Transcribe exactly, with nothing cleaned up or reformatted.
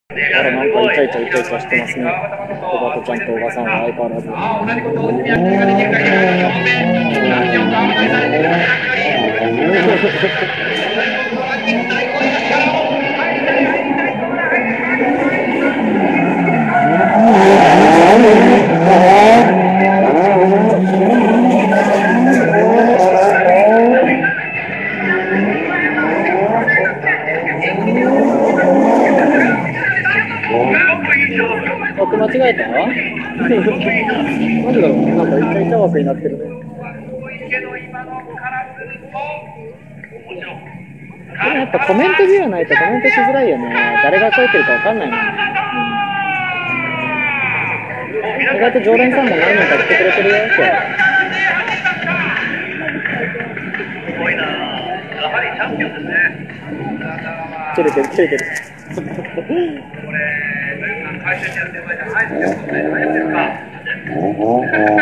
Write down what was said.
あら、なんかイチャイチャイチャイチャしてますね。おばとちゃんとおばさんは相変わらず。ああ、同じことを積み上げができるか、表面。何でも顔前されてるからしっかり。枠間違えた？なんでだろう、なんかイチャイチャ枠になってるね。でもやっぱコメントビューないとコメントしづらいよね。誰が書いてるかわかんないもん。うん、意外と常連さんも何人か来てくれてるよ、今日。すごいな。やはりチャンピオンですね。照れてる、照れてる。これ、回収してやってる場合じゃないですよ。大丈夫ですか？